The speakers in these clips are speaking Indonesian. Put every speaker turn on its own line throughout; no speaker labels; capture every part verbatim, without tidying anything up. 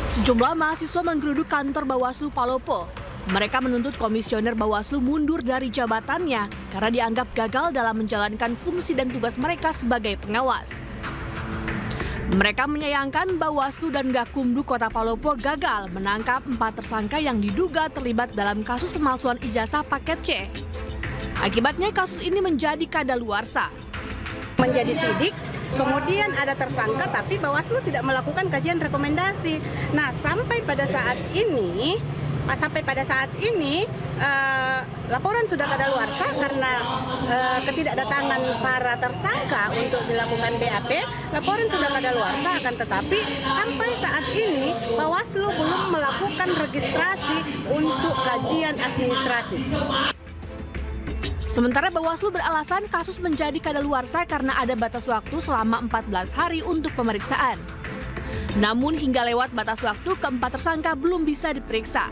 Sejumlah mahasiswa menggeruduk kantor Bawaslu Palopo. Mereka menuntut komisioner Bawaslu mundur dari jabatannya karena dianggap gagal dalam menjalankan fungsi dan tugas mereka sebagai pengawas. Mereka menyayangkan Bawaslu dan Gakumdu Kota Palopo gagal menangkap empat tersangka yang diduga terlibat dalam kasus pemalsuan ijazah paket C. Akibatnya kasus ini menjadi kadaluarsa.
Menjadi sidik, kemudian ada tersangka tapi Bawaslu tidak melakukan kajian rekomendasi. Nah, sampai pada saat ini, sampai pada saat ini uh, laporan sudah kadaluarsa karena uh, ketidakdatangan para tersangka untuk dilakukan B A P. Laporan sudah kadaluarsa, akan tetapi sampai saat ini Bawaslu belum melakukan registrasi untuk kajian administrasi.
Sementara Bawaslu beralasan kasus menjadi kadaluarsa karena ada batas waktu selama empat belas hari untuk pemeriksaan. Namun hingga lewat batas waktu, keempat tersangka belum bisa diperiksa.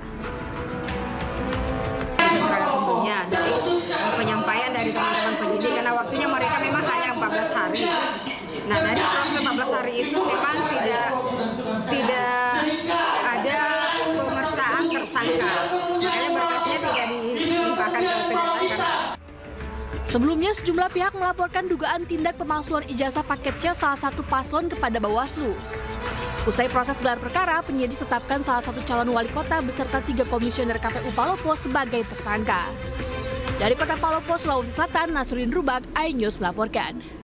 Tentunya dari penyampaian dari teman-teman penyidik karena waktunya mereka memang hanya empat belas hari. Nah, dari proses empat belas hari itu memang tidak tidak ada pemeriksaan tersangka. Makanya berkasnya tidak dilimpahkan ke kejaksaan karena
Sebelumnya, sejumlah pihak melaporkan dugaan tindak pemalsuan ijazah paket C salah satu paslon kepada Bawaslu. Usai proses gelar perkara, penyidik tetapkan salah satu calon wali kota beserta tiga komisioner K P U Palopo sebagai tersangka. Dari Kota Palopo, Sulawesi Selatan, Nasruddin Rubak, iNews melaporkan.